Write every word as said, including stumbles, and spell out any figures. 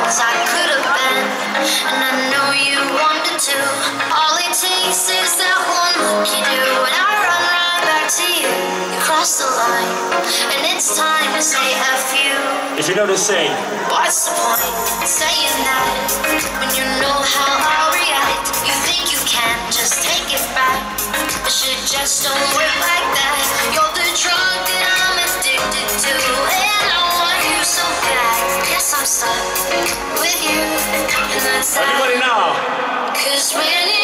as I could have been, and I know you wanted to. All it takes is that one look you do, and I run right back to you. You cross the line, and it's time to say F you. If you know the saying, what's the point in saying that when you know how I'll react? You think you can just take it back, but shit just don't work like that. You're the drug that I'm addicted to, and I want you so bad. Guess I'm stuck with you, and that's that. Everybody now. Cause when